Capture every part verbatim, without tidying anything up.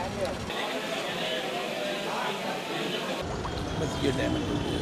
बस ये डैमेज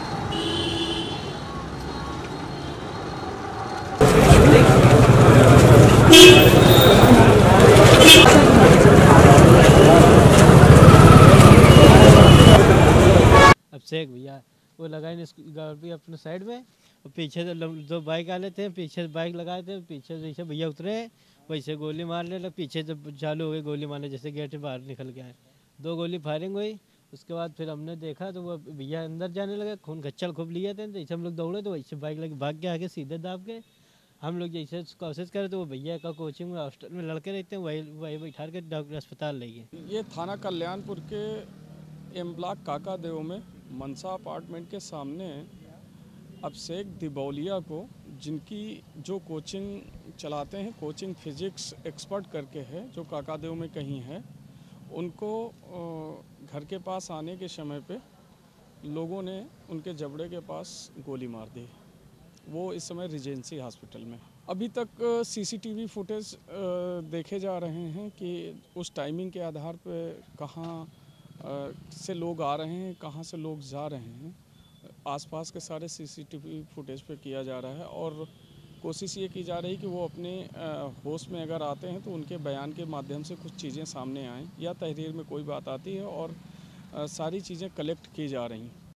अब शेख भैया वो लगाए गाड़ी अपने साइड में, और पीछे से दो बाइक वाले थे, पीछे से बाइक लगाए थे, पीछे से जैसे भैया उतरे वैसे गोली मारने लगे, पीछे से चालू हो गई गोली मारने, जैसे गेट से बाहर निकल गया है। दो गोली फायरिंग हुई। उसके बाद फिर हमने देखा तो वो भैया अंदर जाने लगे, खून खच्चर खूब लिए थे, जैसे हम लोग दौड़े तो वैसे बाइक लगे भाग के आगे सीधे दाब के। हम लोग जैसे कोशिश करें तो वो भैया का कोचिंग में हॉस्टल में लड़के रहते हैं, वही वही बैठा के डॉक्टर अस्पताल ले गए। ये थाना कल्याणपुर के एम ब्लॉक काका देव में मनसा अपार्टमेंट के सामने अब शेख दिबौलिया को, जिनकी जो कोचिंग चलाते हैं, कोचिंग फिजिक्स एक्सपर्ट करके है, जो काका देव में कहीं है, उनको घर के पास आने के समय पे लोगों ने उनके जबड़े के पास गोली मार दी। वो इस समय रिजेंसी हॉस्पिटल में। अभी तक सीसीटीवी फुटेज देखे जा रहे हैं कि उस टाइमिंग के आधार पर कहाँ से लोग आ रहे हैं, कहाँ से लोग जा रहे हैं, आसपास के सारे सीसीटीवी फुटेज पे किया जा रहा है। और कोशिश ये की जा रही है कि वो अपने होश में अगर आते हैं तो उनके बयान के माध्यम से कुछ चीज़ें सामने आएँ, या तहरीर में कोई बात आती है और सारी चीज़ें कलेक्ट की जा रही हैं।